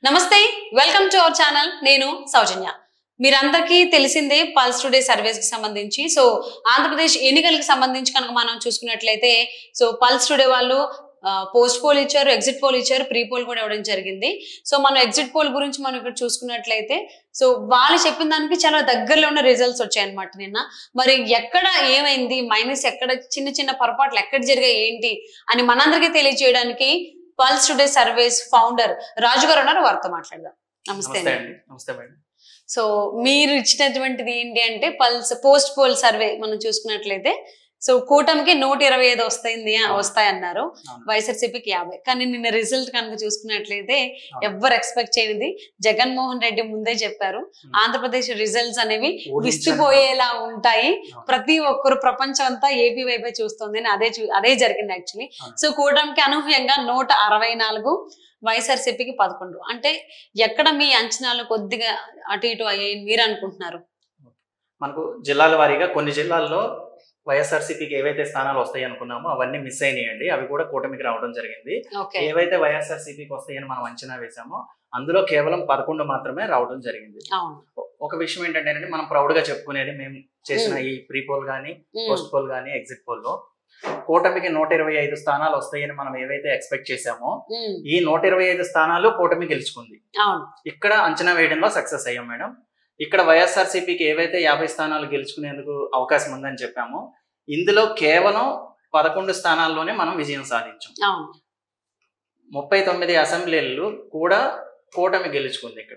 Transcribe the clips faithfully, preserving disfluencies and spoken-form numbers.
నమస్తే welcome to our channel నేను సౌజన్య మీరందరికీ తెలిసిందే పల్స్ టుడే సర్వేస్ కి సంబంధించి సో ఆంధ్రప్రదేశ్ ఎన్నికలకు సంబంధించి కనుక మనం చూసుకున్నట్లయితే సో పల్స్ టుడే వాళ్ళు పోస్ట్ పోల్ ఇచ్చారు ఎగ్జిట్ పోల్ ఇచ్చారు ప్రీ పోల్ కూడా ఇవ్వడం జరిగింది సో మనం ఎగ్జిట్ పోల్ గురించి మనం ఇక్కడ చూసుకున్నట్లయితే సో వాళ్ళు చెప్పిన దానికి చాలా దగ్గరలో ఉన్న రిజల్ట్స్ వచ్చాయి అన్నమాట నిన్న మరి ఎక్కడ ఏమైంది మైనస్ ఎక్కడ చిన్న చిన్న పొరపాట్లు ఎక్కడ జరిగాయి ఏంటి అని మనందరికీ తెలియజేయడానికి Pulse Today surveys founder Raju గారు ఉన్నారు వారితో మాట్లాడదాం నమస్తే నమస్తే మేడం సో మీరు ఇచ్చినటువంటిది ఏంటి అంటే పల్స్ పోస్ట్ పోల్ సర్వే మనం చూసుకున్నట్లయితే సో కూటమికి నూట ఇరవై ఐదు వస్తాయింది వస్తాయన్నారు వైఎస్ఆర్సీపీకి యాభై కానీ నిన్న రిజల్ట్ కనుక చూసుకున్నట్లయితే ఎవ్వరు ఎక్స్పెక్ట్ చేయనిది జగన్మోహన్ రెడ్డి ముందే చెప్పారు ఆంధ్రప్రదేశ్ రిజల్ట్స్ అనేవి విస్తుపోయేలా ఉంటాయి ప్రతి ఒక్కరు ప్రపంచం అంతా ఏపీ వైపే చూస్తుంది అని అదే అదే జరిగింది యాక్చువల్లీ సో కూటమికి అనూహ్యంగా నూట అరవై నాలుగు వైఎస్ఆర్సీపీకి పదకొండు అంటే ఎక్కడ మీ అంచనాలు కొద్దిగా అటు ఇటు అయ్యాయి మీరు అనుకుంటున్నారు మనకు జిల్లాల వారీగా కొన్ని జిల్లాల్లో వైఎస్ఆర్సీపీకి ఏవైతే స్థానాలు వస్తాయి అనుకున్నామో అవన్నీ మిస్ అయినాయండి అవి కూడా కూటమికి రావడం జరిగింది ఏవైతే వైఎస్ఆర్సీపీకి వస్తాయని మనం అంచనా వేసామో అందులో కేవలం పదకొండు మాత్రమే రావడం జరిగింది ఒక విషయం ఏంటంటే మనం ప్రౌడ్ గా చెప్పుకునేది మేము చేసిన ఈ ప్రీ పోల్ గానీ పోస్ట్ పోల్ గానీ ఎగ్జిట్ పోల్ లో కూటమికి నూట ఇరవై ఐదు స్థానాలు వస్తాయని మనం ఏవైతే ఎక్స్పెక్ట్ చేసామో ఈ నూట ఇరవై ఐదు స్థానాలు కూటమి గెలుచుకుంది ఇక్కడ అంచనా వేయడంలో సక్సెస్ అయ్యాం మేడం ఇక్కడ వైఎస్ఆర్సీపీకి ఏవైతే యాభై స్థానాలు గెలుచుకునేందుకు అవకాశం ఉందని చెప్పామో ఇందులో కేవలం పదకొండు స్థానాల్లోనే మనం విజయం సాధించాం ముప్పై తొమ్మిది అసెంబ్లీలు కూడా కూటమి గెలుచుకుంది ఇక్కడ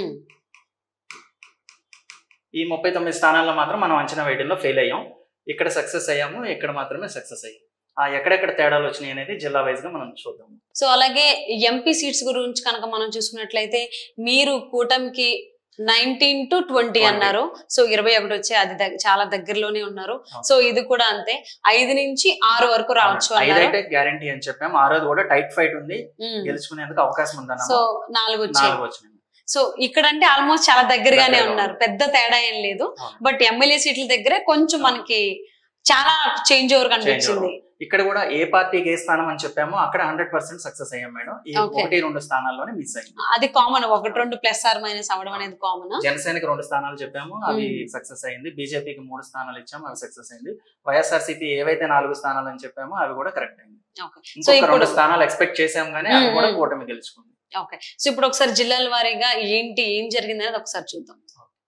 ఈ ముప్పై తొమ్మిది స్థానాల్లో మాత్రం మనం అంచనా వేయడంలో ఫెయిల్ అయ్యాం ఇక్కడ సక్సెస్ అయ్యాము ఇక్కడ మాత్రమే సక్సెస్ అయ్యాం ఆ ఎక్కడెక్కడ తేడాలు వచ్చినాయి అనేది జిల్లా వైజ్ గా మనం చూద్దాం సో అలాగే ఎంపీ సీట్స్ గురించి కనుక మనం చూసుకున్నట్లయితే మీరు కూటమికి నైన్టీన్ టు ట్వంటీ అన్నారు సో ఇరవై ఒకటి వచ్చే అది చాలా దగ్గరలోనే ఉన్నారు సో ఇది కూడా అంతే ఐదు నుంచి ఆరు వరకు రావచ్చు ఐదైతే గ్యారంటీ అని చెప్పాము ఆరోది కూడా టైట్ ఫైట్ ఉంది గెలుచుకునేందుకు అవకాశం ఉందన్న సో నాలుగు వచ్చాయి సో ఇక్కడ అంటే ఆల్మోస్ట్ చాలా దగ్గరగానే ఉన్నారు పెద్ద తేడా ఏం లేదు బట్ ఎమ్మెల్యే సీట్ల దగ్గరే కొంచెం మనకి చాలా చేంజ్ ఓవర్ కనిపించింది ఇక్కడ కూడా ఏ పార్టీకి ఏ స్థానం అని చెప్పామో అక్కడ హండ్రెడ్ పర్సెంట్ సక్సెస్ అయ్యాం మేడం ఈ ఒకటి రెండు స్థానాల్లోనే మిస్ అయ్యింది అది కామన్ ఒకటి రెండు ప్లస్ ఆర్ మైనస్ అవడం అనేది కామన్ జనసేనకి రెండు స్థానాలు చెప్పాము అవి సక్సెస్ అయింది బీజేపీకి మూడు స్థానాలు ఇచ్చాము అవి సక్సెస్ అయింది వైఎస్ఆర్సీపీ ఏవైతే నాలుగు స్థానాలు అని చెప్పామో అవి కూడా కరెక్ట్ అయింది ఇంకొక రెండు స్థానాలు ఎక్స్పెక్ట్ చేసాం కానీ అవి కూడా కూటమి గెలుచుకుంది ఓకే సో ఇప్పుడు ఒకసారి జిల్లాల వారీగా ఏంటి ఏం జరిగింది అనేది ఒకసారి చూద్దాం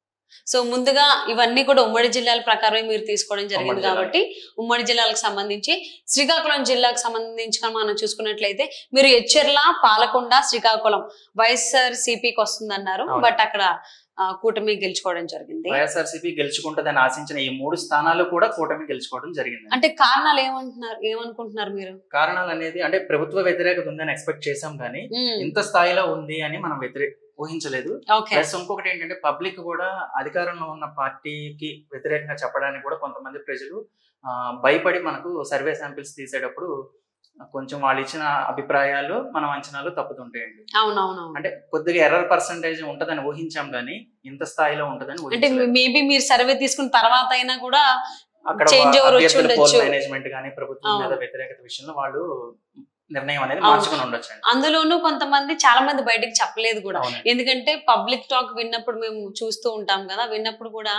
సో ముందుగా ఇవన్నీ కూడా ఉమ్మడి జిల్లాల ప్రకారమే మీరు తీసుకోవడం జరిగింది కాబట్టి ఉమ్మడి జిల్లాలకు సంబంధించి శ్రీకాకుళం జిల్లాకు సంబంధించి మనం చూసుకున్నట్లయితే మీరు ఎచ్చెర్ల పాలకొండ శ్రీకాకుళం వైఎస్ఆర్ సిపికి వస్తుందన్నారు బట్ అక్కడ కూటమి గెలుచుకోవడం జరిగింది వైఎస్ఆర్సీపీ గెలుచుకుంటుందని ఆశించిన ఈ మూడు స్థానాలు కూడా కూటమి గెలుచుకోవడం జరిగింది అంటే కారణాలు ఏమంటున్నారు ఏమనుకుంటున్నారు మీరు కారణాలు అనేది అంటే ప్రభుత్వ వ్యతిరేకత ఉందని ఎక్స్పెక్ట్ చేసాం కానీ ఇంత స్థాయిలో ఉంది అని మనం వ్యతిరేక ఊహించలేదు ప్లస్ ఇంకొకటి ఏంటంటే పబ్లిక్ కూడా అధికారంలో ఉన్న పార్టీకి వ్యతిరేకంగా చెప్పడానికి కూడా కొంతమంది ప్రజలు భయపడి మనకు సర్వే శాంపిల్స్ తీసేటప్పుడు కొంచెం వాళ్ళు ఇచ్చిన అభిప్రాయాలు మనం అంచనాలు తప్పుతుంటాయండి అవునవును అంటే కొద్దిగా ఎర్రర్ పర్సంటేజ్ ఉంటదని ఊహించాం గానీ ఇంత స్థాయిలో ఉంటదని అంటే మేబీ మీరు సర్వే తీసుకున్న తర్వాత అయినా కూడా అక్కడ మేనేజ్మెంట్ గానీ ప్రభుత్వం మీద వ్యతిరేకత విషయంలో వాళ్ళు నిర్ణయం అనేది మార్చుకుని ఉండొచ్చు అందులోనూ కొంతమంది చాలా మంది బయటకు చెప్పలేదు కూడా ఎందుకంటే పబ్లిక్ టాక్ విన్నప్పుడు మేము చూస్తూ ఉంటాం కదా విన్నప్పుడు కూడా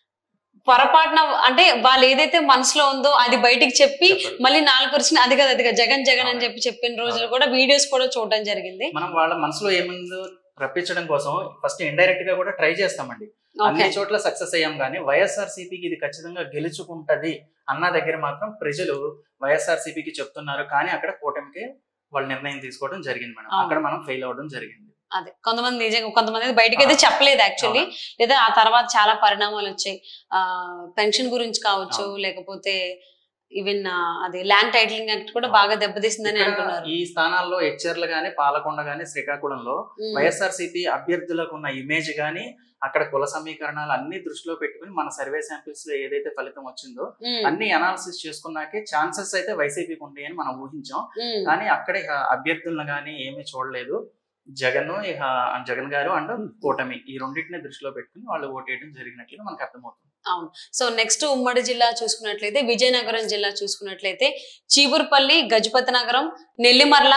పొరపాటున అంటే వాళ్ళు ఏదైతే మనసులో ఉందో అది బయటికి చెప్పి మళ్ళీ నాలుగు పర్సెంట్ అది కదా అది జగన్ జగన్ అని చెప్పి చెప్పిన రోజులు కూడా వీడియోస్ కూడా చూడడం జరిగింది మనం వాళ్ళ మనసులో ఏముందో రప్పించడం కోసం ఫస్ట్ ఇండైరెక్ట్ గా కూడా ట్రై చేస్తామండి అన్ని చోట్ల సక్సెస్ అయ్యాం కానీ వైఎస్ఆర్సీపీకి ఇది ఖచ్చితంగా గెలుచుకుంటది అన్న దగ్గర మాత్రం ప్రజలు వైఎస్ఆర్సీపీకి చెప్తున్నారు కానీ అక్కడ కూటమికి వాళ్ళ నిర్ణయం తీసుకోవడం జరిగింది మేడం అక్కడ మనం ఫెయిల్ అవ్వడం జరిగింది అదే కొంతమంది నిజంగా కొంతమంది బయటకు అయితే చెప్పలేదు యాక్చువల్లీ లేదా ఆ తర్వాత చాలా పరిణామాలు వచ్చాయి ఆ పెన్షన్ గురించి కావచ్చు లేకపోతే ఈవెన్ అది ల్యాండ్ టైటిలింగ్ యాక్ట్ కూడా బాగా దెబ్బతీసిందని అంటున్నారు ఈ స్థానాల్లో హెచ్ఆర్లు గానీ పాలకొండ గానీ శ్రీకాకుళంలో వైఎస్ఆర్సీపీ అభ్యర్థులకు ఉన్న ఇమేజ్ గానీ అక్కడ కుల సమీకరణాలు అన్ని దృష్టిలో పెట్టుకుని మన సర్వే శాంపిల్స్ లో ఏదైతే ఫలితం వచ్చిందో అన్ని అనాలిసిస్ చేసుకున్నాకే ఛాన్సెస్ అయితే వైసీపీకి ఉంటాయని మనం ఊహించాం కానీ అక్కడ అభ్యర్థులను గానీ ఏమీ చూడలేదు జగన్ ఇక జగన్ గారు అండ్ కూటమి ఈ రెండింటిని దృష్టిలో పెట్టుకుని వాళ్ళు ఓటేయడం జరిగినట్లుగా మనకు అర్థమవుతుంది అవును సో నెక్స్ట్ ఉమ్మడి జిల్లా చూసుకున్నట్లయితే విజయనగరం జిల్లా చూసుకున్నట్లయితే చీపురుపల్లి గజపతి నగరం నెల్లిమర్ల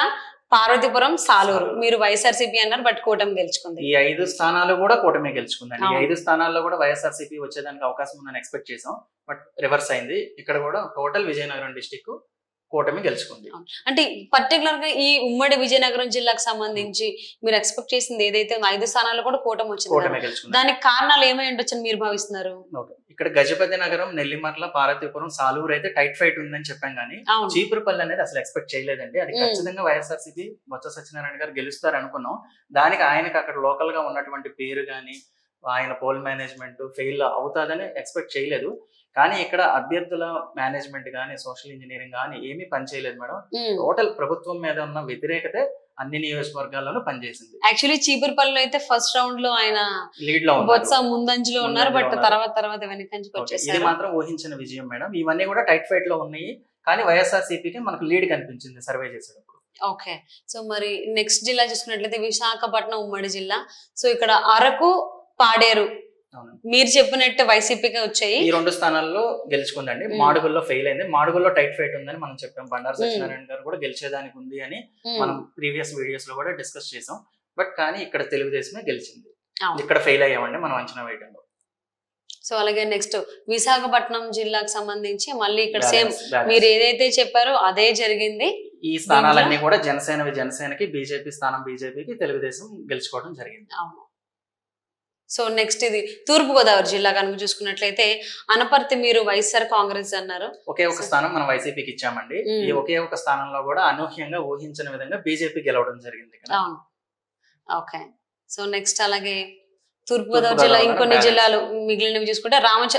పార్వతీపురం, సాలూరు మీరు వైఎస్ఆర్సీపీ అన్నారు, బట్ కూటమి గెలుచుకుంది. ఈ ఐదు స్థానాలు కూడా కూటమి గెలుచుకుందండి. ఈ ఐదు స్థానాల్లో కూడా వైఎస్ఆర్సీపీ వచ్చేదానికి అవకాశం ఉందని ఎక్స్పెక్ట్ చేసాం, బట్ రివర్స్ అయింది. ఇక్కడ కూడా టోటల్ విజయనగరం డిస్టిక్ కూటమి గెలుచుకుంది. అంటే పర్టికులర్ గా ఈ ఉమ్మడి విజయనగరం జిల్లాకు సంబంధించి మీరు ఎక్స్పెక్ట్ చేసింది ఏదైతే ఐదు స్థానాల్లో కూడా కూటమి వచ్చింది, దానికి కారణాలు ఏమై ఉండొచ్చని మీరు భావిస్తున్నారు? ఇక్కడ గజపతి నగరం, నెల్లిమర్ల, పార్వతీపురం, సాలూరు అయితే టైట్ ఫైట్ ఉందని చెప్పాం కానీ చీపురుపల్లి అనేది అసలు ఎక్స్పెక్ట్ చేయలేదండి. అది ఖచ్చితంగా వైఎస్ఆర్సీపీ బొత్స సత్యనారాయణ గారు గెలుస్తారు అనుకున్నాం. దానికి ఆయనకి అక్కడ లోకల్ గా ఉన్నటువంటి పేరు గాని ఆయన పోల్ మేనేజ్మెంట్ ఫెయిల్ అవుతాదని ఎక్స్పెక్ట్ చేయలేదు. కానీ ఇక్కడ అభ్యర్థుల మేనేజ్మెంట్ గానీ సోషల్ ఇంజనీరింగ్ గానీ ఏమీ పనిచేయలేదు మేడం. టోటల్ ప్రభుత్వం మీద ఉన్న వ్యతిరేకత అన్ని నియోజకవర్గాల్లోనూ పనిచేసింది. యాక్చువల్లీ చీపురుపల్లిలో అయితే ఫస్ట్ రౌండ్ లో ఆయన లీడ్ లో బొత్స ముందంజలో ఉన్నారు, బట్ తర్వాత తర్వాత వెనకంజకి వచ్చేసారు. ఇది మాత్రం ఊహించిన విజయం మేడం. ఇవన్నీ కూడా టైట్ ఫైట్ లో ఉన్నాయి, కానీ వైఎస్ఆర్సీపీకి మనకు లీడ్ కనిపించింది సర్వే చేసేటప్పుడు. ఓకే, సో మరి నెక్స్ట్ జిల్లా చూసుకున్నట్లయితే విశాఖపట్నం ఉమ్మడి జిల్లా. సో ఇక్కడ అరకు, పాడేరు మీరు చెప్పినట్టు వైసీపీకి వచ్చాయి. ఈ రెండు స్థానాల్లో గెలుచుకుందండి. మాడుగుల్లో ఫెయిల్ అయింది. మాడుగుల్లో టైట్ ఫైట్ ఉందని మనం చెప్పాం. బండారు సత్యనారాయణ గారు కూడా గెలిచేదానికి ఉంది అని మనం ప్రీవియస్ వీడియోస్ లో కూడా డిస్కస్ చేసాం. బట్ కానీ ఇక్కడ తెలుగుదేశమే గెలిచింది. ఇక్కడ ఫెయిల్ అయ్యామండి మనం అంచనా వేయడంలో. సో అలాగే నెక్స్ట్ విశాఖపట్నం జిల్లాకు సంబంధించి మళ్ళీ ఇక్కడ సేమ్ మీరు ఏదైతే చెప్పారో అదే జరిగింది. ఈ స్థానాలన్నీ కూడా జనసేన జనసేనకి, బీజేపీ స్థానం బీజేపీకి, తెలుగుదేశం గెలుచుకోవడం జరిగింది. అవును. సో నెక్స్ట్ ఇది తూర్పు గోదావరి జిల్లా కనుక చూసుకున్నట్లయితే అనపర్తి మీరు వైఎస్ఆర్ కాంగ్రెస్ అన్నారు. ఒకే ఒక స్థానం మనం వైసీపీకి ఇచ్చామండి. ఈ ఒకే ఒక స్థానంలో కూడా అనూహ్యంగా ఊహించిన విధంగా బీజేపీ గెలవడం జరిగింది. ఓకే, సో నెక్స్ట్ అలాగే తూర్పు గోదావరి జిల్లా ఇంకొన్ని జిల్లాలు మిగిలినవి చూసుకుంటే రామచ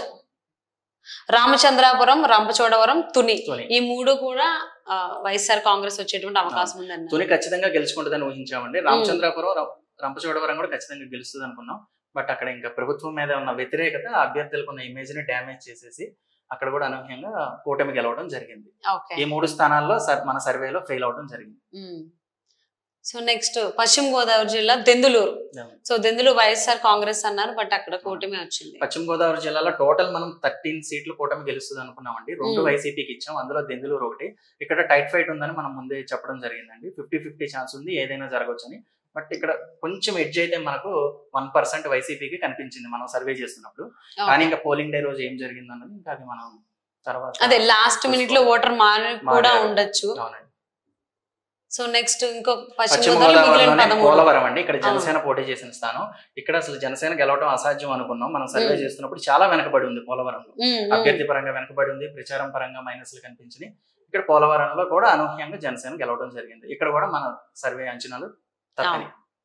రామచంద్రాపురం, రంపచోడవరం, తుని ఈ మూడు కూడా వైఎస్ఆర్ కాంగ్రెస్ వచ్చేటువంటి అవకాశం ఉందండి. తుని ఖచ్చితంగా గెలుచుకుంటుందని ఊహించామండి. రామచంద్రాపురం, రంపచోడవరం కూడా ఖచ్చితంగా గెలుస్తుంది అనుకున్నాం. బట్ అక్కడ ఇంకా ప్రభుత్వం మీద ఉన్న వ్యతిరేకత అభ్యర్థులకు ఉన్న ఇమేజ్ ని డ్యామేజ్ చేసేసి అక్కడ కూడా అనూహ్యంగా కూటమి గెలవడం జరిగింది. ఈ మూడు స్థానాల్లో మన సర్వేలో ఫెయిల్ అవడం జరిగింది. సో నెక్స్ట్ పశ్చిమ గోదావరి జిల్లా Denduluru. So Denduluru YSR Congress అన్నారు, బట్ అక్కడ కూటమి వచ్చింది. పశ్చిమ గోదావరి జిల్లాలో టోటల్ మనం థర్టీన్ సీట్లు కూటమి గెలుస్తుంది అనుకున్నామండి. రెండు వైసీపీకి ఇచ్చాం, అందులో దెందులూరు ఒకటి. ఇక్కడ టైట్ ఫైట్ ఉందని మనం ముందే చెప్పడం జరిగిందండి. ఫిఫ్టీ ఫిఫ్టీ ఛాన్స్ ఉంది, ఏదైనా జరగవచ్చని. బట్ ఇక్కడ కొంచెం ఎడ్జ్ అయితే మనకు వన్ పర్సెంట్ వైసీపీకి కనిపించింది మనం సర్వే చేస్తున్నప్పుడు. కానీ ఇంకా పోలింగ్ డే రోజు ఏం జరిగింది అన్నది ఇంకా అది మనం తర్వాత అదే లాస్ట్ మినిట్ లో ఓటర్ మారి కూడా ఉండొచ్చు. సో నెక్స్ట్ ఇంకో పశ్చిమ గోదావరి పోలవరం అండి. ఇక్కడ జనసేన పోటీ చేసిన స్థానం. ఇక్కడ అసలు జనసేన గెలవడం అసాధ్యం అనుకున్నాం మనం సర్వే చేస్తున్నప్పుడు. చాలా వెనకబడి ఉంది పోలవరంలో, అభ్యర్థి పరంగా వెనకబడి ఉంది, ప్రచారం పరంగా మైనస్లు కనిపించినాయి. ఇక్కడ పోలవరంలో కూడా అనూహ్యంగా జనసేన గెలవడం జరిగింది. ఇక్కడ కూడా మన సర్వే అంచనాలు తప్పని.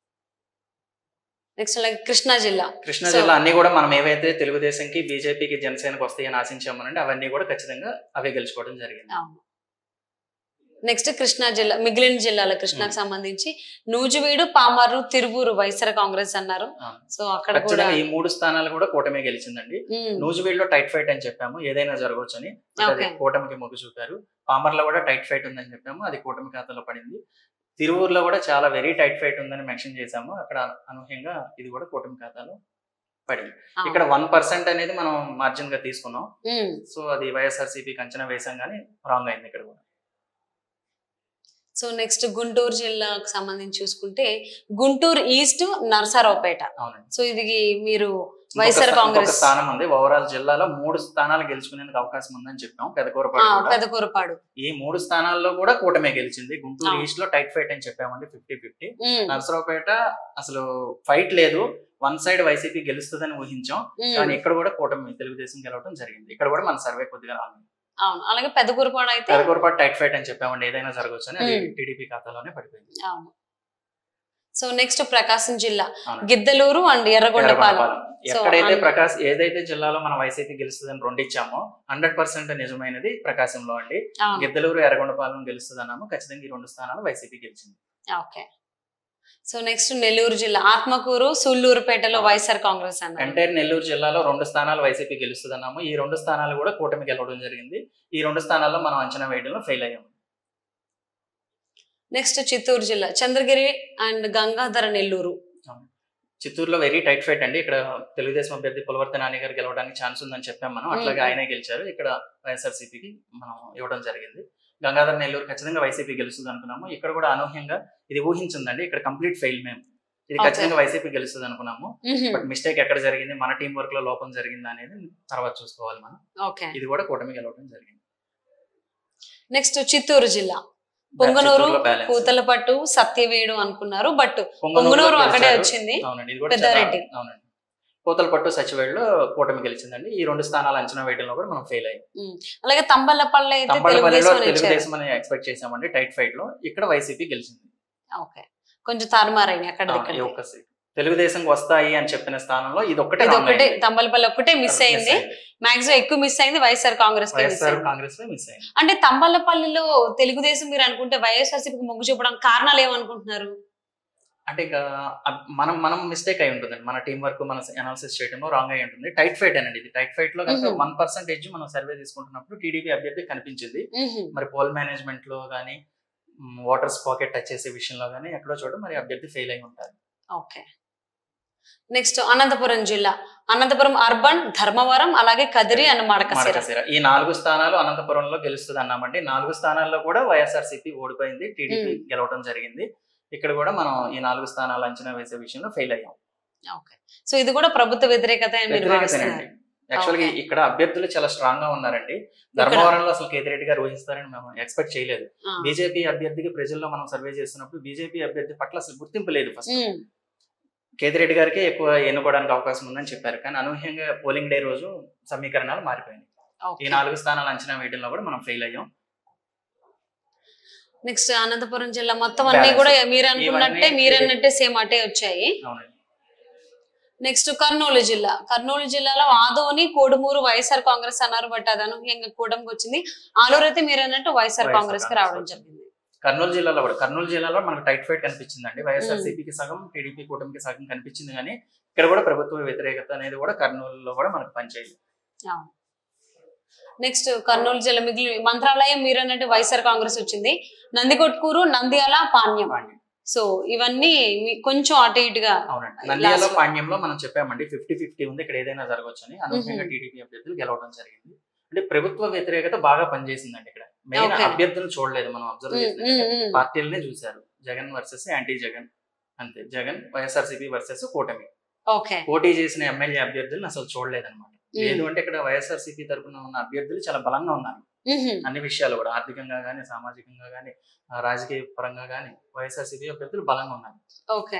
నెక్స్ట్ కృష్ణా జిల్లా. కృష్ణా జిల్లా అన్ని కూడా మనం ఏవైతే తెలుగుదేశంకి, బీజేపీకి, జనసేనకి వస్తాయని ఆశించామనండి అవన్నీ కూడా ఖచ్చితంగా అవే గెలుచుకోవడం జరిగింది. నెక్స్ట్ కృష్ణా జిల్లా మిగిలిన జిల్లాల కృష్ణాకు సంబంధించి నూజివీడు, పామర్రు, తిరువూరు వైఎస్ఆర్ కాంగ్రెస్ అన్నారు. సో అక్కడ కూడా ఈ మూడు స్థానాలు కూడా కూటమి గెలిచిందండి. నూజివీడులో టైట్ ఫైట్ అని చెప్పాము, ఏదైనా జరగవచ్చు అని. అది కూటమికి మొగ్గు చూపారు. పామర్లో కూడా టైట్ ఫైట్ ఉందని చెప్పాము, అది కూటమి ఖాతాలో పడింది. తిరువూరులో కూడా చాలా వెరీ టైట్ ఫైట్ ఉందని మెన్షన్ చేశాము, అక్కడ అనూహ్యంగా ఇది కూడా కూటమి ఖాతాలో పడింది. ఇక్కడ వన్ పర్సెంట్ అనేది మనం మార్జిన్ గా తీసుకున్నాం. సో అది వైఎస్ఆర్సీపీకి అంచనా వేసాం కానీ రాంగ్ అయింది ఇక్కడ కూడా. సో నెక్స్ట్ గుంటూరు జిల్లాకు సంబంధించి చూసుకుంటే గుంటూరు ఈస్ట్, నరసరావుపేట. సో ఇది మీరు వైఎస్ఆర్ కాంగ్రెస్ స్థానం ఉంది. ఓవరాల్ జిల్లాలో మూడు స్థానాలు గెలుచుకునేందుకు అవకాశం ఉందని చెప్పాం. పెదకూరపాడు పెదకూరపాడు ఈ మూడు స్థానాల్లో కూడా కూటమే గెలిచింది. గుంటూరు ఈస్ట్ లో టైట్ ఫైట్ అని చెప్పామండి, ఫిఫ్టీ ఫిఫ్టీ. నరసరావుపేట అసలు ఫైట్ లేదు, వన్ సైడ్ వైసీపీ గెలుస్తుందని ఊహించాం. కానీ ఇక్కడ కూడా కూటమి తెలుగుదేశం గెలవడం జరిగింది. ఇక్కడ కూడా మన సర్వే కొద్దిగా రాంగ్. అవును, అలాగే పెదకూరపాడు అయితే పెదకూరపాడు టైట్ ఫైట్ అని చెప్పామండి, ఏదైనా జరగవచ్చు అని. అది టీడీపీ ఖాతాలోనే పడిపోయింది. అవును. సో నెక్స్ట్ ప్రకాశం జిల్లా గిద్దలూరు అండ్ ఎర్రగొండపాలెం. ఎక్కడైతే ప్రకాశం ఏదైతే జిల్లాలో మనం వైసీపీ గెలుస్తుందని రెండు ఇచ్చామో హండ్రెడ్ పర్సెంట్ నిజమైనది ప్రకాశంలో అండి. గిద్దలూరు, ఎర్రగొండపాలెం గెలుస్తుంది అన్నాము, ఖచ్చితంగా ఈ రెండు స్థానాలు వైసీపీ గెలిచింది. ఓకే. సో నెక్స్ట్ నెల్లూరు జిల్లా ఆత్మకూరు, సూళ్లూరుపేటలో వైఎస్ఆర్ కాంగ్రెస్ అన్నారు. ఎంటైర్ నెల్లూరు జిల్లాలో రెండు స్థానాలు వైసీపీ గెలుస్తుంది అన్నాము, ఈ రెండు స్థానాలు కూడా కూటమి గెలవడం జరిగింది. ఈ రెండు స్థానాల్లో మనం అంచనా వేయడంలో ఫెయిల్ అయ్యాము. నెక్స్ట్ చిత్తూరు జిల్లా చంద్రగిరి అండ్ గంగాధర నెల్లూరు. చిత్తూరులో వెరీ టైట్ ఫైట్ అండి. ఇక్కడ తెలుగుదేశం అభ్యర్థి పులవర్తి నాని గారు గెలవడానికి ఛాన్స్ ఉందని చెప్పాం మనం, అట్లాగే ఆయనే గెలిచారు. ఇక్కడ వైఎస్ఆర్సీపీకి మనం ఇవ్వడం జరిగింది. గంగాధర్ నెల్లూరు ఖచ్చితంగా వైసీపీ గెలుస్తుంది అనుకున్నాము. ఇక్కడ కూడా అనూహ్యంగా ఇది ఊహించిందండి, ఇక్కడ కంప్లీట్ ఫెయిల్ మేము. ఇది ఖచ్చితంగా వైసీపీ గెలుస్తుంది అనుకున్నాము. బట్ మిస్టేక్ ఎక్కడ జరిగింది, మన టీం వర్క్ లో లోపం జరిగింది అనేది తర్వాత చూసుకోవాలి మనం. ఇది కూడా కూటమి గెలవడం జరిగింది. నెక్స్ట్ చిత్తూరు జిల్లా పొంగనూరు, పూతలపట్టు, సత్యవేడు అనుకున్నారు, బట్ పొంగనూరు అక్కడే వచ్చింది. అవునండి, ఇది కూడా పెద్దారెడ్డి. అవునండి, పూతలపట్టు సచివేడులో కూటమి గెలిచిందండి. ఈ రెండు స్థానాలు అంచనా వేయడంలో కూడా మనం ఫెయిల్ అయ్యాం. అలాగే తంబలపల్లి అయితే తెలుగుదేశం అని ఎక్స్పెక్ట్ చేసామండి టైట్ ఫైట్ లో. ఇక్కడ వైసీపీ గెలిచింది. ఓకే, కొంచెం తారుమారైంది అక్కడ. ఒక్క సీట్ తెలుగుదేశం వస్తాయి అని చెప్పిన స్థానంలో ఇది ఒకటే ఒకటే తంబలపల్లి ఒక్కటే మిస్ అయింది. మాక్సిమం ఎక్కువ మిస్ అయింది వైఎస్ఆర్ కాంగ్రెస్ కాంగ్రెస్ మిస్ అయింది. అంటే తంబలపల్లిలో తెలుగుదేశం మీరు అనుకుంటే వైఎస్ఆర్సీపీకి మొగ్గు చూపడానికి కారణాలు ఏమనుకుంటున్నారు? అంటే ఇక మనం మనం మిస్టేక్ అయి ఉంటుందండి, మన టీం వర్క్ మన అనాలిసిస్ చేయడంలో రాంగ్ అయి ఉంటుంది. టైట్ ఫైట్ అనండి ఇది. టైట్ ఫైట్ లో కనుక వన్ పర్సెంటేజ్ మనం సర్వే తీసుకుంటున్నప్పుడు టీడీపీ అభ్యర్థి కనిపించింది. మరి పోల్ మేనేజ్మెంట్ లో గానీ వాటర్స్ పాకెట్ టచ్ చేసే విషయంలో గానీ ఎక్కడో చోట మరి అభ్యర్థి ఫెయిల్ అయి ఉంటారు. ఓకే, నెక్స్ట్ అనంతపురం జిల్లా, అనంతపురం అర్బన్, ధర్మవరం, అలాగే కదిరి అండ్ మడకశిర. ఈ నాలుగు స్థానాలు అనంతపురంలో గెలుస్తుంది అన్నామండి. నాలుగు స్థానాల్లో కూడా వైఎస్ఆర్సీపీ ఓడిపోయింది, టీడీపీ గెలవడం జరిగింది. ఇక్కడ కూడా మనం ఈ నాలుగు స్థానాలు అంచనా వేసే విషయంలో ఫెయిల్ అయ్యాం. ఓకే, సో ఇది కూడా ప్రభుత్వ వ్యతిరేకత. యాక్చువల్గా ఇక్కడ అభ్యర్థులు చాలా స్ట్రాంగ్ గా ఉన్నారండి. ధర్మవరంలో అసలు కేతిరెడ్డి గారు ఊహిస్తారని మేము ఎక్స్పెక్ట్ చేయలేదు. బీజేపీ అభ్యర్థికి ప్రజల్లో మనం సర్వే చేస్తున్నప్పుడు బీజేపీ అభ్యర్థి పట్ల అసలు గుర్తింపు లేదు. ఫస్ట్ కేతిరెడ్డి గారికి ఎక్కువ ఎన్నుకోవడానికి అవకాశం ఉందని చెప్పారు, కానీ అనూహ్యంగా పోలింగ్ డే రోజు సమీకరణాలు మారిపోయినాయి. ఈ నాలుగు స్థానాలు అంచనా వేయడంలో కూడా మనం ఫెయిల్ అయ్యాం. నెక్స్ట్ అనంతపురం జిల్లా మొత్తం అన్ని కూడా మీరు అనుకున్నట్టే మీరన్నట్టే సేమ్ అటే వచ్చాయి. నెక్స్ట్ కర్నూలు జిల్లా, కర్నూలు జిల్లాలో ఆదోని, కోడుమూరు వైఎస్ఆర్ కాంగ్రెస్ అన్నారు, బట్ అది అనూహ్యంగా కూటమికి వచ్చింది. ఆలూరు అయితే మీరు అన్నట్టు వైఎస్ఆర్ కాంగ్రెస్ కి రావడం జరిగింది. కర్నూలు జిల్లాలో కూడా కర్నూలు జిల్లాలో మనకు టైట్ ఫైట్ కనిపించిందండి. వైఎస్ఆర్సీపీకి సగం, టీడీపీ కూటమికి సగం కనిపించింది, కానీ ఇక్కడ కూడా ప్రభుత్వ వ్యతిరేకత అనేది కూడా కర్నూలులో కూడా మనకు పనిచేయదు. నెక్స్ట్ కర్నూలు జిల్లా మిగిలి మంత్రాలయం మీరు అన్నట్టు వైఎస్ఆర్ కాంగ్రెస్ వచ్చింది. నందికొట్కూరు, నంద్యాల, పాణ్యం. సో ఇవన్నీ కొంచెం అటు ఇటుగా. అవునండి, నంద్యాల పాణ్యంలో మనం చెప్పామండి ఫిఫ్టీ ఫిఫ్టీ ఉంది, ఇక్కడ ఏదైనా జరగవచ్చు అని. అనూహ్యంగా టీడీపీ అభ్యర్థులు గెలవడం జరిగింది. అంటే ప్రభుత్వ వ్యతిరేకత బాగా పనిచేసిందండి. ఇక్కడ మెయిన్ అభ్యర్థులను చూడలేదు, మనం అబ్జర్వ్ చేసిన పార్టీలనే చూశారు. జగన్ వర్సెస్ యాంటీ జగన్, అంతే. జగన్, వైఎస్ఆర్సీపీ వర్సెస్ కూటమి. పోటీ చేసిన ఎమ్మెల్యే అభ్యర్థులను అసలు చూడలేదు అనమాట. లేదు అంటే ఇక్కడ వైఎస్ఆర్సీపీ తరఫున ఉన్న అభ్యర్థులు చాలా బలంగా ఉన్నారు అన్ని విషయాలు కూడా, ఆర్థికంగా గానీ, సామాజికంగా గానీ, రాజకీయ పరంగా గానీ వైఎస్ఆర్సీపీ అభ్యర్థులు బలంగా ఉన్నారు. ఓకే,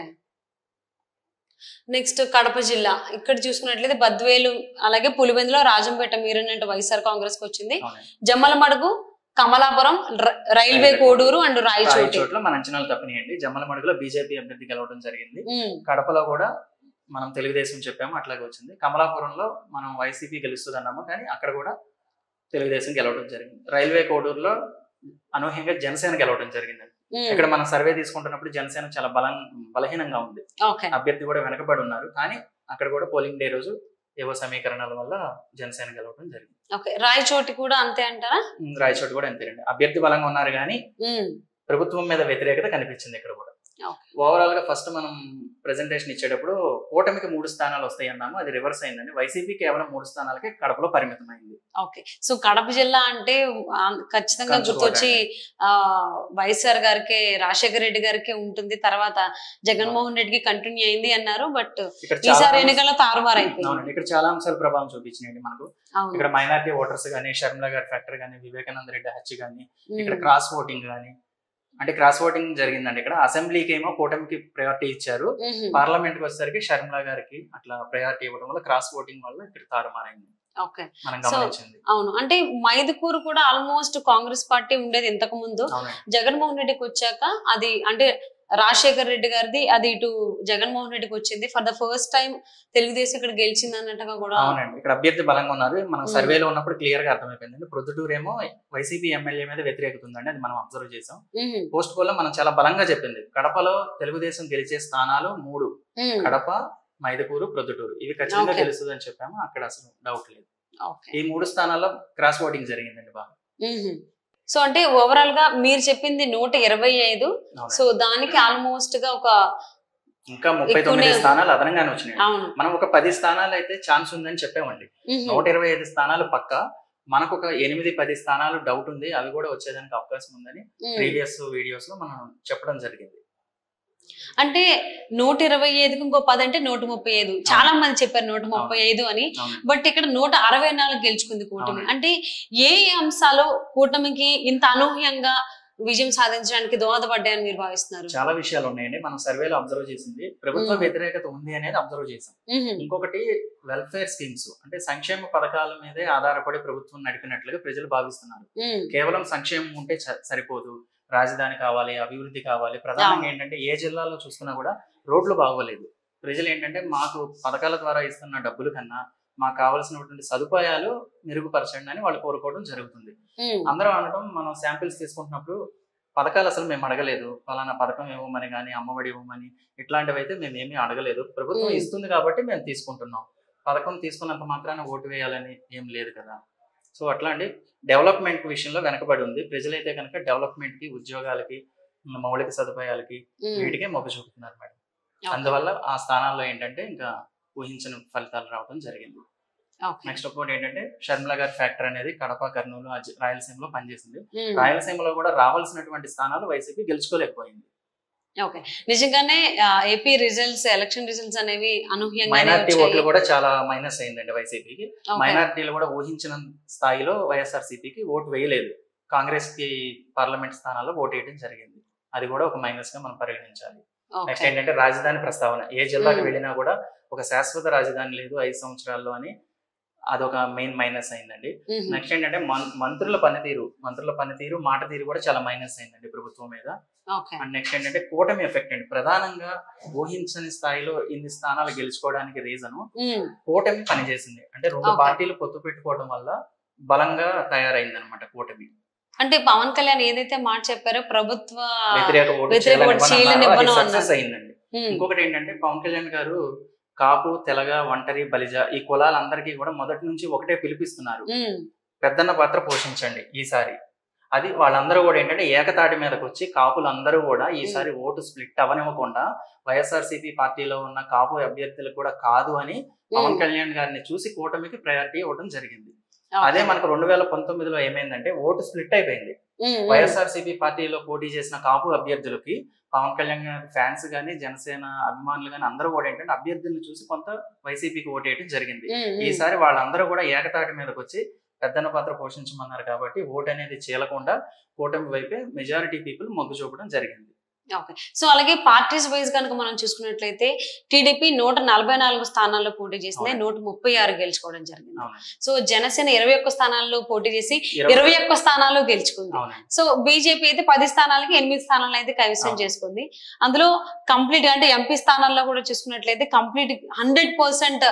నెక్స్ట్ కడప జిల్లా, ఇక్కడ చూసుకున్నట్లయితే బద్వేలు, అలాగే పులివెందులో, రాజంపేట మీరన్నట్టు వైఎస్ఆర్ కాంగ్రెస్ కి వచ్చింది. జమ్మలమడుగు, కమలాపురం, రైల్వే కోడూరు అండ్ రాయచోట్ల మన అంచనాలు తప్పినాయండి. జమ్మలమడుగులో బీజేపీ అభ్యర్థి గెలవడం జరిగింది. కడపలో కూడా మనం తెలుగుదేశం చెప్పాము, అట్లాగే వచ్చింది. కమలాపురంలో మనం వైసీపీ గెలుస్తుంది అన్నాము, కానీ అక్కడ కూడా తెలుగుదేశం గెలవడం జరిగింది. రైల్వే కోడూరులో అనూహ్యంగా జనసేన గెలవడం జరిగింది. ఇక్కడ మనం సర్వే తీసుకుంటున్నప్పుడు జనసేన చాలా బలం బలహీనంగా ఉంది, అభ్యర్థి కూడా వెనకబడి ఉన్నారు, కానీ అక్కడ కూడా పోలింగ్ డే రోజు ఏవో సమీకరణాల వల్ల జనసేన గెలవడం జరిగింది. రాయచోటి కూడా అంతే అంటారా? రాయచోటి కూడా అంతేనండి, అభ్యర్థి బలంగా ఉన్నారు కానీ ప్రభుత్వం మీద వ్యతిరేకత కనిపించింది ఇక్కడ కూడా. ఓవరాల్ గా ఫస్ట్ మనం ప్రెజెంటేషన్ ఇచ్చేటప్పుడు కూటమికి మూడు స్థానాలు వస్తాయి అన్నాము, అది రివర్స్ అయిందండి. వైసీపీ కేవలం మూడు స్థానాలకి కడపలో పరిమితం అయింది. ఓకే, సో కడప జిల్లా అంటే ఖచ్చితంగా గుర్తొచ్చి ఆ వైఎస్ఆర్ గారికి, రాజశేఖర రెడ్డి గారికి ఉంటుంది, తర్వాత జగన్మోహన్ రెడ్డికి కంటిన్యూ అయింది అన్నారు, బట్ ఈసారి ఎన్నికల్లో తారుమారు అయిపోయింది. ఇక్కడ చాలా అంశాలు ప్రభావం చూపించినాయండి మనకు. ఇక్కడ మైనారిటీ ఓటర్స్ గానీ, షర్మిల గారి ఫ్యాక్టర్ గానీ, వివేకానంద రెడ్డి హత్య గానీ, ఇక్కడ క్రాస్ ఓటింగ్ గానీ, అంటే క్రాస్ ఓటింగ్ జరిగిందండి. ఇక్కడ అసెంబ్లీకి ఏమో కూటమికి ప్రయారిటీ ఇచ్చారు, పార్లమెంట్ కి వచ్చేసరికి షర్మిల గారికి అట్లా ప్రయారిటీ ఇవ్వడం వల్ల క్రాస్ ఓటింగ్ వల్ల ఇక్కడ తారుమారైంది. అవును, అంటే మైదుకూరు కూడా ఆల్మోస్ట్ కాంగ్రెస్ పార్టీ ఉండేది ఇంతకు ముందు. జగన్మోహన్ రెడ్డికి వచ్చాక అది అంటే రాజశేఖర్ రెడ్డి గారిది అది ఇటు జగన్మోహన్ రెడ్డికి వచ్చింది. For the first time Telugu Desam ఇక్కడ గెలిచింది అన్నట్టుగా కూడా. అవునండి, ఇక్కడ అభ్యర్థి బలంగా ఉన్నారు. మనం సర్వేలో ఉన్నప్పుడు క్లియర్ గా అర్థమైపోయింది. ప్రొద్దుటూరు ఏమో వైసీపీ ఎమ్మెల్యే మీద వ్యతిరేకత ఉందండి, అది మనం అబ్జర్వ్ చేసాం. పోస్ట్ పోల్ లో మనం చాలా బలంగా చెప్పింది, కడపలో తెలుగుదేశం గెలిచే స్థానాలు మూడు, కడప, మైదుకూరు, ప్రొద్దుటూరు, ఇవి ఖచ్చితంగా తెలుస్తుంది అని చెప్పాము. అక్కడ అసలు డౌట్ లేదు. ఈ మూడు స్థానాల్లో క్రాస్ ఓటింగ్ జరిగిందండి బాగా. సో అంటే ఓవరాల్ గా మీరు చెప్పింది నూట ఇరవై ఐదు, సో దానికి ఆల్మోస్ట్ గా ఒక ఇంకా ముప్పై తొమ్మిది స్థానాలు అదనంగానే వచ్చినాయి. మనం ఒక పది స్థానాలు అయితే ఛాన్స్ ఉందని చెప్పామండి. నూట ఇరవై ఐదు స్థానాలు పక్క, మనకు ఒక ఎనిమిది పది స్థానాలు డౌట్ ఉంది, అవి కూడా వచ్చేదానికి అవకాశం ఉందని ప్రీవియస్ వీడియోస్ లో మనం చెప్పడం జరిగింది. అంటే నూట ఇరవై ఐదుకి ఇంకో పది అంటే నూట ముప్పై ఐదు చాలా మంది చెప్పారు నూట ముప్పై ఐదు అని, బట్ ఇక్కడ నూట అరవై నాలుగు గెలుచుకుంది కూటమి. అంటే ఏ అంశాలు కూటమికి ఇంత అనూహ్యంగా విజయం సాధించడానికి దోహదపడ్డాయని మీరు భావిస్తున్నారు? చాలా విషయాలు ఉన్నాయండి. మనం సర్వేలో అబ్జర్వ్ చేసింది ప్రభుత్వ వ్యతిరేకత ఉంది అనేది అబ్జర్వ్ చేసాం. ఇంకొకటి వెల్ఫేర్ స్కీమ్స్, అంటే సంక్షేమ పథకాల మీదే ఆధారపడి ప్రభుత్వం నడిపినట్లుగా ప్రజలు భావిస్తున్నారు. కేవలం సంక్షేమం ఉంటే సరిపోదు, రాజధాని కావాలి, అభివృద్ధి కావాలి. ప్రధానంగా ఏంటంటే ఏ జిల్లాలో చూసుకున్నా కూడా రోడ్లు బాగోలేదు. ప్రజలు ఏంటంటే మాకు పథకాల ద్వారా ఇస్తున్న డబ్బుల కన్నా మాకు కావాల్సినటువంటి సదుపాయాలు మెరుగుపరచండి అని వాళ్ళు కోరుకోవడం జరుగుతుంది. అందరూ అనడం, మనం శాంపిల్స్ తీసుకుంటున్నప్పుడు పథకాలు అసలు మేము అడగలేదు, ఫలానా పథకం ఇవ్వమని కానీ అమ్మఒడి ఇవ్వమని ఇట్లాంటివి అయితే మేము ఏమీ అడగలేదు, ప్రభుత్వం ఇస్తుంది కాబట్టి మేము తీసుకుంటున్నాం, పథకం తీసుకున్నంత మాత్రాన ఓటు వేయాలని ఏం లేదు కదా. సో అట్లాంటి డెవలప్మెంట్ విషయంలో వెనకబడి ఉంది. ప్రజలైతే కనుక డెవలప్మెంట్ కి, ఉద్యోగాలకి, మౌలిక సదుపాయాలకి వీటికే మొగ్గు చూపుతున్నారు మేడం. అందువల్ల ఆ స్థానాల్లో ఏంటంటే ఇంకా ఊహించిన ఫలితాలు రావడం జరిగింది. నెక్స్ట్ ఇంకోటి ఏంటంటే షర్మిల గారి ఫ్యాక్టర్ అనేది కడప, కర్నూలు, రాయలసీమలో పనిచేసింది. రాయలసీమలో కూడా రావాల్సినటువంటి స్థానాలు వైసీపీ గెలుచుకోలేకపోయింది. ఓకే, నిజంగానే ఏపీ రిజల్ట్స్, ఎలక్షన్ రిజల్ట్స్ అనేవి అనూహ్యంగా మైనారిటీ ఓట్లు కూడా చాలా మైనస్ అయిందండి వైసీపీకి. మైనారిటీలు కూడా ఊహించిన స్థాయిలో వైఎస్ఆర్సీపీకి ఓటు వేయలేదు. కాంగ్రెస్ కి పార్లమెంట్ స్థానాల్లో ఓటు వేయడం జరిగింది, అది కూడా ఒక మైనస్ గా మనం పరిగణించాలి. నెక్స్ట్ ఏంటంటే రాజధాని ప్రస్తావన, ఏ జిల్లాకి వెళ్ళినా కూడా ఒక శాశ్వత రాజధాని లేదు ఐదు సంవత్సరాల్లో అని, అదొక మెయిన్ మైనస్ అయిందండి. నెక్స్ట్ ఏంటంటే మంత్రుల పనితీరు మంత్రుల పనితీరు మాట తీరు కూడా చాలా మైనస్ అయిందండి ప్రభుత్వం మీద. అండ్ నెక్స్ట్ ఏంటంటే కూటమి ఎఫెక్ట్ అండి. ప్రధానంగా ఊహించని స్థాయిలో ఇన్ని స్థానాలు గెలుచుకోవడానికి రీజన్ కూటమి పనిచేసింది. అంటే రెండు పార్టీలు పొత్తు పెట్టుకోవడం వల్ల బలంగా తయారైంది అనమాట కూటమి. అంటే పవన్ కళ్యాణ్ ఏదైతే మాట చెప్పారో ప్రభుత్వ వ్యతిరేక ఓటు సక్సెస్ అయిందండి. ఇంకొకటి ఏంటంటే పవన్ కళ్యాణ్ గారు కాపు, తెలగ, ఒంటరి, బలిజ ఈ కులాలందరికీ కూడా మొదటి నుంచి ఒకటే పిలిపిస్తున్నారు, పెద్దన్న పాత్ర పోషించండి ఈసారి. అది వాళ్ళందరూ కూడా ఏంటంటే ఏకతాటి మీదకి వచ్చి కాపులందరూ కూడా ఈసారి ఓటు స్ప్లిట్ అవనివ్వకుండా వైఎస్ఆర్సీపీ పార్టీలో ఉన్న కాపు అభ్యర్థులకు కూడా కాదు అని పవన్ కళ్యాణ్ గారిని చూసి కూటమికి ప్రయారిటీ ఇవ్వడం జరిగింది. అదే మనకు రెండు వేల పంతొమ్మిదిలో ఏమైందంటే ఓటు స్ప్లిట్ అయిపోయింది. వైఎస్ఆర్సీపీ పార్టీలో పోటీ చేసిన కాపు అభ్యర్థులకి పవన్ కళ్యాణ్ గారి ఫ్యాన్స్ గానీ, జనసేన అభిమానులు గానీ అందరూ కూడా ఏంటంటే అభ్యర్థులను చూసి కొంత వైసీపీకి ఓటేయడం జరిగింది. ఈసారి వాళ్ళందరూ కూడా ఏకతాటి మీదకి వచ్చి పెద్దన్న పాత్ర పోషించమన్నారు కాబట్టి ఓటు అనేది చీలకుండా కూటమి వైపే మెజారిటీ పీపుల్ మొగ్గు చూపడం జరిగింది. ఓకే, సో అలాగే పార్టీస్ వైజ్ కనుక మనం చూసుకున్నట్లయితే టీడీపీ నూట నలభై నాలుగు స్థానాల్లో పోటీ చేసింది, నూట ముప్పై ఆరు గెలుచుకోవడం జరిగింది. సో జనసేన ఇరవై ఒక్క స్థానాల్లో పోటీ చేసి ఇరవై ఒక్క స్థానాల్లో గెలుచుకుంది. సో బీజేపీ అయితే పది స్థానాలకి ఎనిమిది స్థానాలు అయితే కైవసం చేసుకుంది. అందులో కంప్లీట్ అంటే ఎంపీ స్థానాల్లో కూడా చూసుకున్నట్లయితే కంప్లీట్ హండ్రెడ్ పర్సెంట్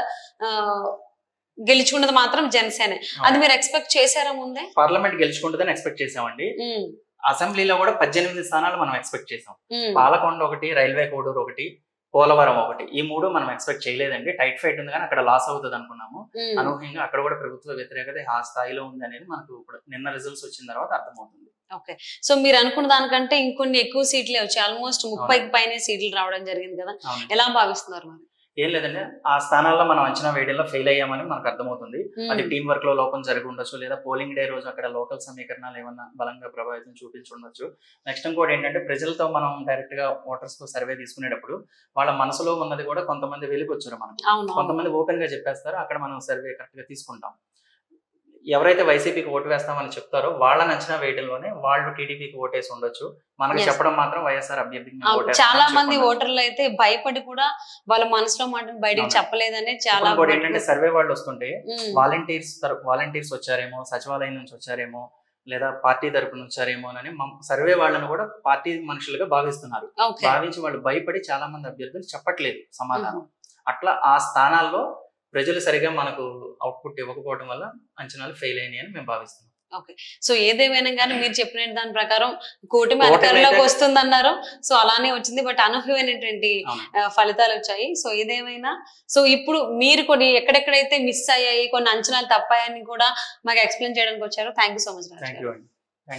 గెలుచుకున్నది మాత్రం జనసేన. అది మీరు ఎక్స్పెక్ట్ చేశారా ముందే? పార్లమెంట్ గెలుచుకుంటుందని ఎక్స్పెక్ట్ చేసామండి. అసెంబ్లీలో కూడా పద్దెనిమిది స్థానాలు మనం ఎక్స్పెక్ట్ చేసాం. పాలకొండ ఒకటి, రైల్వే కోడూరు ఒకటి, పోలవరం ఒకటి, ఈ మూడు మనం ఎక్స్పెక్ట్ చేయలేదండి. టైట్ ఫైట్ ఉంది కానీ అక్కడ లాస్ అవుతుంది అనుకున్నాము. అనూహ్యంగా అక్కడ కూడా ప్రభుత్వ వ్యతిరేకత ఆ స్థాయిలో ఉంది అనేది మనకు నిన్న రిజల్ట్స్ వచ్చిన తర్వాత అర్థమవుతుంది. ఓకే, సో మీరు అనుకున్న దానికంటే ఇంకొన్ని ఎక్కువ సీట్లే వచ్చాయి, ఆల్మోస్ట్ ముప్పైకి పైన సీట్లు రావడం జరిగింది కదా, ఎలా భావిస్తున్నారు మరి? ఏం లేదండి, ఆ స్థానాల్లో మనం అంచనా వేయడంలో ఫెయిల్ అయ్యామని మనకు అర్థమవుతుంది. అది టీం వర్క్ లో లోపం జరిగి ఉండొచ్చు, లేదా పోలింగ్ డే రోజు అక్కడ లోకల్ సమీకరణాలు ఏమన్నా బలంగా ప్రభావితం చూపించి ఉండొచ్చు. నెక్స్ట్ ఇంకోటి ఏంటంటే ప్రజలతో మనం డైరెక్ట్ గా ఓటర్స్ తో సర్వే తీసుకునేటప్పుడు వాళ్ళ మనసులో ఉన్నది కూడా కొంతమంది వెలికొచ్చారు, మనం కొంతమంది ఓపెన్ గా చెప్పేస్తారు, అక్కడ మనం సర్వే కరెక్ట్ గా తీసుకుంటాం. ఎవరైతే వైసీపీకి ఓటు వేస్తామని చెప్తారో వాళ్ళని అంచనా వేయడంలోనే వాళ్ళు టీడీపీకి ఓటేసి ఉండొచ్చు, మనకి చెప్పడం మాత్రం వైఎస్ఆర్ అభ్యర్థికి. చాలా మంది ఓటర్లు అయితే భయపడి కూడా వాళ్ళ మనసులో మాటను బయటకు చెప్పలేదని చాలా. ఇంకోటి ఏంటంటే సర్వే వాళ్ళు వస్తుంటే వాలంటీర్స్ వాలంటీర్స్ వచ్చారేమో, సచివాలయం నుంచి వచ్చారేమో, లేదా పార్టీ తరపున వచ్చారేమో అని సర్వే వాళ్ళని కూడా పార్టీ మనుషులుగా భావిస్తున్నారు. భావించి వాళ్ళు భయపడి చాలా మంది అభ్యర్థులు చెప్పట్లేదు సమాధానం. అట్లా ఆ స్థానాల్లో ప్రజలు సరిగా మనకు అవుట్పుట్ ఇవ్వకపోవడం వల్ల అంచనాలు ఫెయిల్ అయినాయి అని మేము భావిస్తున్నాం. ఓకే, సో ఏదేమైనా కానీ మీరు చెప్పిన దాని ప్రకారం కూటమి అధికారంలోకి వస్తుందన్నారు, సో అలానే వచ్చింది. బట్ అనూహ్యమైనటువంటి ఫలితాలు వచ్చాయి. సో ఏదేమైనా సో ఇప్పుడు మీరు కొన్ని ఎక్కడెక్కడైతే మిస్ అయ్యాయి, కొన్ని అంచనాలు తప్పాయని కూడా మాకు ఎక్స్ప్లెయిన్ చేయడానికి వచ్చారు. Thank you so much. Thank you అండి.